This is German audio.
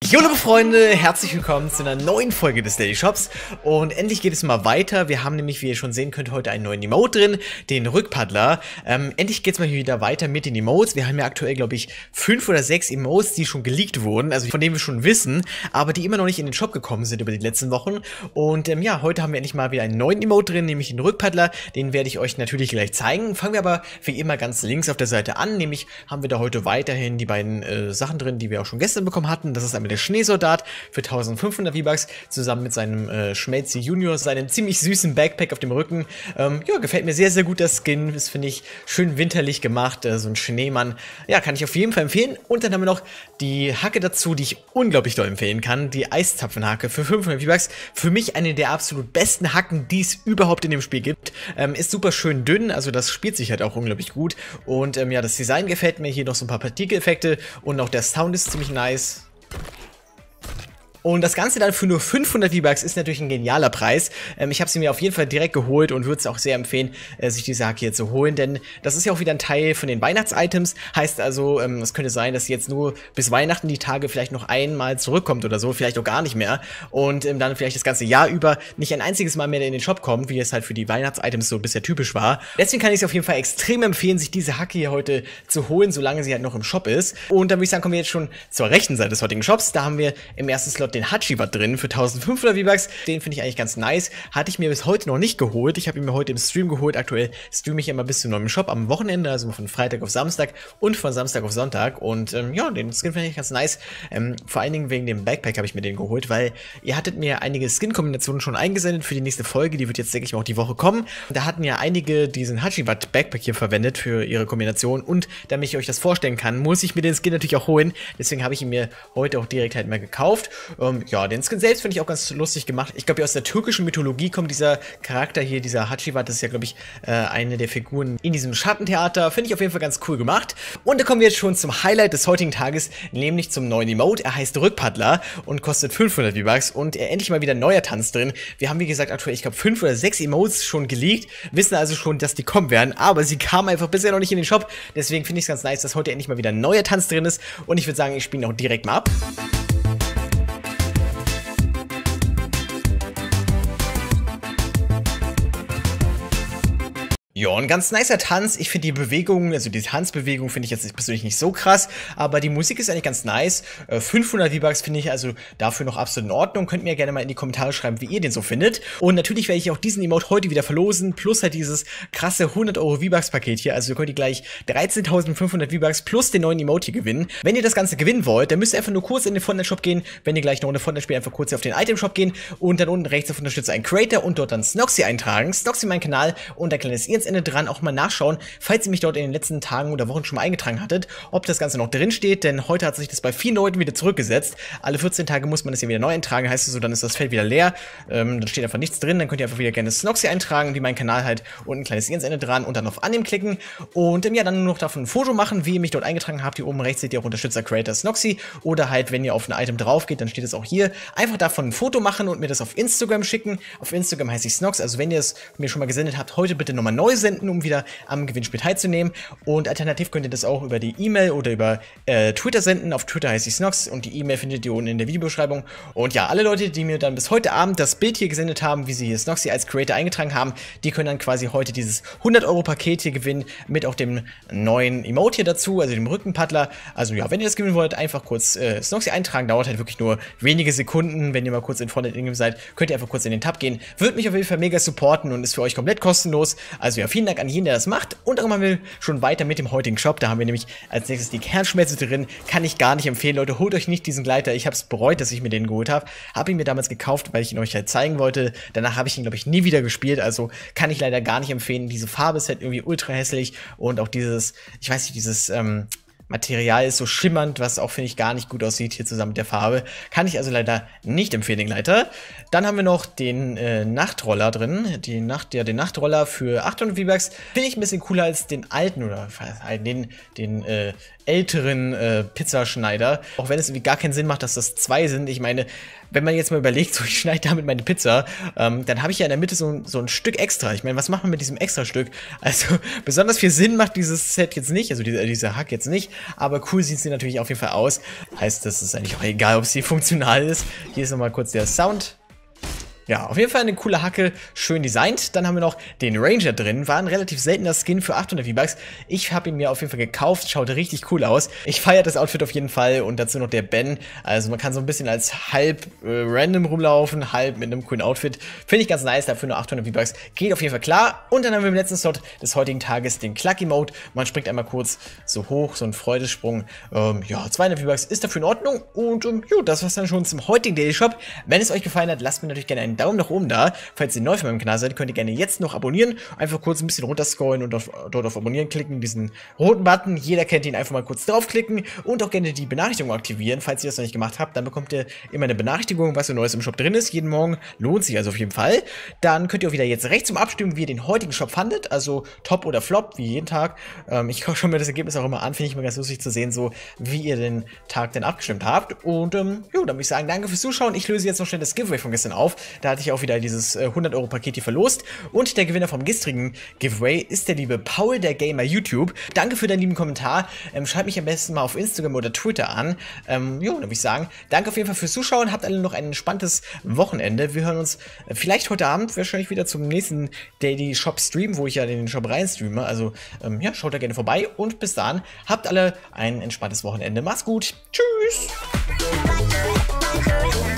Jo, liebe Freunde, herzlich willkommen zu einer neuen Folge des Daily Shops und endlich geht es mal weiter. Wir haben nämlich, wie ihr schon sehen könnt, heute einen neuen Emote drin, den Rückpaddler. Endlich geht es mal wieder weiter mit den Emotes. Wir haben ja aktuell, glaube ich, 5 oder 6 Emotes, die schon geleakt wurden, also von denen wir schon wissen, aber die immer noch nicht in den Shop gekommen sind über die letzten Wochen. Und ja, heute haben wir endlich mal wieder einen neuen Emote drin, nämlich den Rückpaddler. Den werde ich euch natürlich gleich zeigen. Fangen wir aber wie immer ganz links auf der Seite an, nämlich haben wir da heute weiterhin die beiden Sachen drin, die wir auch schon gestern bekommen hatten. Das ist einmal der Schneesoldat für 1500 V-Bucks, zusammen mit seinem Schmelzi Junior, seinem ziemlich süßen Backpack auf dem Rücken. Ja, gefällt mir sehr, sehr gut, das Skin. Das finde ich schön winterlich gemacht, so ein Schneemann. Ja, kann ich auf jeden Fall empfehlen. Und dann haben wir noch die Hacke dazu, die ich unglaublich doll empfehlen kann. Die Eiszapfenhacke für 500 V-Bucks. Für mich eine der absolut besten Hacken, die es überhaupt in dem Spiel gibt. Ist super schön dünn, also das spielt sich halt auch unglaublich gut. Und ja, das Design gefällt mir. Hier noch so ein paar Partikeleffekte und auch der Sound ist ziemlich nice. Und das Ganze dann für nur 500 V-Bucks ist natürlich ein genialer Preis. Ich habe sie mir auf jeden Fall direkt geholt und würde es auch sehr empfehlen, sich diese Hacke hier zu holen, denn das ist ja auch wieder ein Teil von den Weihnachts-Items. Heißt also, es könnte sein, dass sie jetzt nur bis Weihnachten die Tage vielleicht noch einmal zurückkommt oder so, vielleicht auch gar nicht mehr. Und dann vielleicht das ganze Jahr über nicht ein einziges Mal mehr in den Shop kommt, wie es halt für die Weihnachts-Items so bisher typisch war. Deswegen kann ich es auf jeden Fall extrem empfehlen, sich diese Hacke hier heute zu holen, solange sie halt noch im Shop ist. Und dann würde ich sagen, kommen wir jetzt schon zur rechten Seite des heutigen Shops. Da haben wir im ersten Slot den Hachiwat drin für 1500 V-Bucks. Den finde ich eigentlich ganz nice. Hatte ich mir bis heute noch nicht geholt. Ich habe ihn mir heute im Stream geholt. Aktuell streame ich immer bis zum neuen Shop am Wochenende, also von Freitag auf Samstag und von Samstag auf Sonntag. Und ja, den Skin finde ich ganz nice. Vor allen Dingen wegen dem Backpack habe ich mir den geholt, weil ihr hattet mir einige Skin-Kombinationen schon eingesendet für die nächste Folge. Die wird jetzt, denke ich mal, auch die Woche kommen. Da hatten ja einige diesen Hachiwat Backpack hier verwendet für ihre Kombination. Und damit ich euch das vorstellen kann, muss ich mir den Skin natürlich auch holen. Deswegen habe ich ihn mir heute auch direkt halt mal gekauft. Ja, den Skin selbst finde ich auch ganz lustig gemacht. Ich glaube, aus der türkischen Mythologie kommt dieser Charakter hier, dieser Hachiwat. Das ist ja, glaube ich, eine der Figuren in diesem Schattentheater. Finde ich auf jeden Fall ganz cool gemacht. Und da kommen wir jetzt schon zum Highlight des heutigen Tages, nämlich zum neuen Emote. Er heißt Rückpaddler und kostet 500 V-Bucks und endlich mal wieder ein neuer Tanz drin. Wir haben, wie gesagt, aktuell, ich glaube, 5 oder 6 Emotes schon geleakt, wissen also schon, dass die kommen werden, aber sie kamen einfach bisher noch nicht in den Shop. Deswegen finde ich es ganz nice, dass heute endlich mal wieder ein neuer Tanz drin ist. Und ich würde sagen, ich spiele ihn auch direkt mal ab. Ja, ein ganz nicer Tanz. Ich finde die Bewegung, also die Tanzbewegung finde ich jetzt persönlich nicht so krass, aber die Musik ist eigentlich ganz nice. 500 V-Bucks finde ich also dafür noch absolut in Ordnung. Könnt mir gerne mal in die Kommentare schreiben, wie ihr den so findet. Und natürlich werde ich auch diesen Emote heute wieder verlosen, plus halt dieses krasse 100 Euro V-Bucks Paket hier. Also ihr könnt ihr gleich 13.500 V-Bucks plus den neuen Emote hier gewinnen. Wenn ihr das Ganze gewinnen wollt, dann müsst ihr einfach nur kurz in den Fortnite-Shop gehen. Wenn ihr gleich noch eine Fortnite spielt, einfach kurz auf den Item-Shop gehen und dann unten rechts auf Unterstütze einen Creator und dort dann Snoxy eintragen. Snoxy meinen Kanal und ein kleines i Ende dran, auch mal nachschauen, falls ihr mich dort in den letzten Tagen oder Wochen schon mal eingetragen hattet, ob das Ganze noch drin steht, denn heute hat sich das bei vielen Leuten wieder zurückgesetzt. Alle 14 Tage muss man das hier wieder neu eintragen, heißt es so, dann ist das Feld wieder leer, dann steht einfach nichts drin, dann könnt ihr einfach wieder gerne Snoxy eintragen, wie mein Kanal halt, und ein kleines i Ende dran und dann auf Annehmen klicken und ja, dann nur noch davon ein Foto machen, wie ihr mich dort eingetragen habt. Hier oben rechts seht ihr auch Unterstützer Creator Snoxy oder halt, wenn ihr auf ein Item drauf geht, dann steht es auch hier, einfach davon ein Foto machen und mir das auf Instagram schicken. Auf Instagram heiße ich Snox, also wenn ihr es mir schon mal gesendet habt, heute bitte nochmal neu senden, um wieder am Gewinnspiel teilzunehmen. Und alternativ könnt ihr das auch über die E-Mail oder über Twitter senden. Auf Twitter heißt ich Snox und die E-Mail findet ihr unten in der Videobeschreibung. Und ja, alle Leute, die mir dann bis heute Abend das Bild hier gesendet haben, wie sie hier Snoxy als Creator eingetragen haben, die können dann quasi heute dieses 100 Euro Paket hier gewinnen, mit auch dem neuen Emote hier dazu, also dem Rückenpaddler. Also ja, wenn ihr das gewinnen wollt, einfach kurz Snoxy eintragen, dauert halt wirklich nur wenige Sekunden. Wenn ihr mal kurz in Fortnite Ingame seid, könnt ihr einfach kurz in den Tab gehen. Würde mich auf jeden Fall mega supporten und ist für euch komplett kostenlos. Also ja, vielen Dank an jeden, der das macht. Und dann machen wir schon weiter mit dem heutigen Shop. Da haben wir nämlich als nächstes die Kernschmelze drin. Kann ich gar nicht empfehlen, Leute. Holt euch nicht diesen Gleiter. Ich habe es bereut, dass ich mir den geholt habe. Habe ihn mir damals gekauft, weil ich ihn euch halt zeigen wollte. Danach habe ich ihn, glaube ich, nie wieder gespielt. Also kann ich leider gar nicht empfehlen. Diese Farbe ist halt irgendwie ultra hässlich. Und auch dieses, ich weiß nicht, dieses Material ist so schimmernd, was auch, finde ich, gar nicht gut aussieht hier zusammen mit der Farbe. Kann ich also leider nicht empfehlen, den Gleiter. Dann haben wir noch den Nachtroller drin. Den Nachtroller für 800 V-Bucks. Finde ich ein bisschen cooler als den alten oder den älteren Pizzaschneider. Auch wenn es irgendwie gar keinen Sinn macht, dass das zwei sind. Ich meine, wenn man jetzt mal überlegt, so ich schneide damit meine Pizza, dann habe ich ja in der Mitte so ein Stück extra. Ich meine, was macht man mit diesem extra Stück? Also, besonders viel Sinn macht dieses Set jetzt nicht, also dieser Hack jetzt nicht, aber cool sieht sie natürlich auf jeden Fall aus. Heißt, das ist eigentlich auch egal, ob sie funktional ist. Hier ist nochmal kurz der Sound. Ja, auf jeden Fall eine coole Hacke, schön designt. Dann haben wir noch den Ranger drin, war ein relativ seltener Skin für 800 V-Bucks. Ich habe ihn mir auf jeden Fall gekauft, schaut richtig cool aus. Ich feiere das Outfit auf jeden Fall und dazu noch der Ben. Also man kann so ein bisschen als halb random rumlaufen, halb mit einem coolen Outfit. Finde ich ganz nice, dafür nur 800 V-Bucks. Geht auf jeden Fall klar. Und dann haben wir im letzten Slot des heutigen Tages den Clucky Mode. Man springt einmal kurz so hoch, so ein Freudesprung. Ja, 200 V-Bucks ist dafür in Ordnung. Und jo, das war's dann schon zum heutigen Daily Shop. Wenn es euch gefallen hat, lasst mir natürlich gerne einen Daumen nach oben da. Falls ihr neu für meinem Kanal seid, könnt ihr gerne jetzt noch abonnieren. Einfach kurz ein bisschen runterscrollen und dort auf Abonnieren klicken, diesen roten Button. Jeder kennt ihn, einfach mal kurz draufklicken und auch gerne die Benachrichtigung aktivieren. Falls ihr das noch nicht gemacht habt, dann bekommt ihr immer eine Benachrichtigung, was so Neues im Shop drin ist. Jeden Morgen lohnt sich also auf jeden Fall. Dann könnt ihr auch wieder jetzt rechts zum Abstimmen, wie ihr den heutigen Shop fandet. Also Top oder Flop, wie jeden Tag. Ich schaue mir das Ergebnis auch immer an. Finde ich immer ganz lustig zu sehen, so wie ihr den Tag denn abgestimmt habt. Und jo, dann würde ich sagen, danke fürs Zuschauen. Ich löse jetzt noch schnell das Giveaway von gestern auf. Da hatte ich auch wieder dieses 100-Euro-Paket hier verlost. Und der Gewinner vom gestrigen Giveaway ist der liebe Paul, der Gamer YouTube. Danke für deinen lieben Kommentar. Schreibt mich am besten mal auf Instagram oder Twitter an. Jo, dann würde ich sagen, danke auf jeden Fall fürs Zuschauen. Habt alle noch ein entspanntes Wochenende. Wir hören uns vielleicht heute Abend wahrscheinlich wieder zum nächsten Daily Shop Stream, wo ich ja in den Shop rein streame. Also ja, schaut da gerne vorbei. Und bis dahin, habt alle ein entspanntes Wochenende. Macht's gut. Tschüss.